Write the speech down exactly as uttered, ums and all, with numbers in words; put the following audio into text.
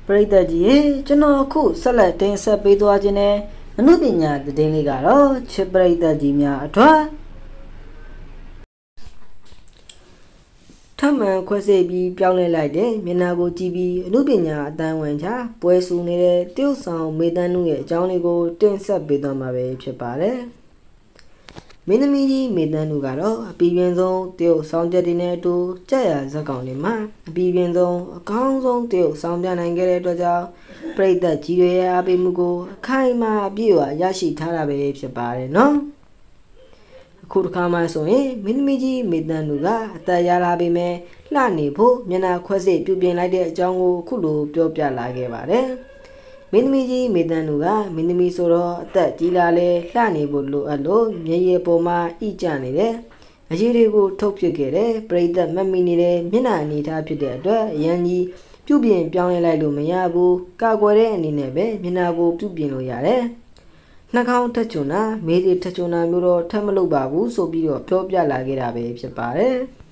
ပရိသတ်ကြီးရေကျွန်တော်အခုဆက်လက်တင်ဆက်ပေးသွားခြင်းနဲ့အနုပညာသတင်းလေးကတော့ချစ်ပရိသတ်ကြီးများအတွက်ထမှန်ခွဲစိတ်ပြီးပြောင်းလဲလိုက်တဲ့မျက်နှာကိုကြည့်ပြီးအနုပညာအတန်းဝင်ချပွဲဆူနေတဲ့တရုတ်ဆောင်မေတန်းနုရဲ့အကြောင်းလေးကိုတင်ဆက်ပေးသွားမှာပဲဖြစ်ပါတယ်မင်းသမီးကြီးမေတန်းနုကတော့အပြီးပြင်းဆုံးတရုတ်ဆောင်ချက်တွေနဲ့အတူကြက်ရဇက်ကောင်တွေမှာအပြီးပြင်းဆုံးအကောင်းဆုံးတရုတ်ဆောင်ပြနိုင်ခဲ့တဲ့အတွက်ကြောင့်ပရိသတ်ကြီးတွေရဲ့အားပေးမှုကိုအခိုင်အမာအပြည့်အဝရရှိထားတာပဲဖြစ်ပါတယ်နော်အခုတစ်ခါမှဆိုရင်မင်းသမီးကြီးမေတန်းနုကအသက်ရလာပေမဲ့လှနေဖို့မျက်နှာခွဲစိတ်ပြုပြင်လိုက်တဲ့အကြောင်းကိုအခုလိုပြောပြလာခဲ့ပါတယ်မင်းသမီးကြီးမေတန်းနုကမင်းသမီးဆိုတော့အသက်ကြီးလာလဲလှနေဖို့လိုအပ်လို့မျက်ရည်ပေါ်မှာဣကျနေတယ်အရေးတွေကိုထုတ်ပြခဲ့တယ်ပရိသတ်မမီနေတဲ့မျက်နှာအနေထားဖြစ်တဲ့အတွက်အရန်ကြီးပြုပြင်ပြောင်းလဲလိုက်လို့မရဘူးကာကွယ်တဲ့အနေနဲ့ပဲမျက်နှာကိုပြုပြင်လို့ရတယ်နှာခေါင်းထက်ချွန်တာမေးတွေထက်ချွန်တာမျိုးတော့ထပ်မလုပ်ပါဘူးဆိုပြီးတော့ပြောပြလာခဲ့တာပဲဖြစ်ပါတယ်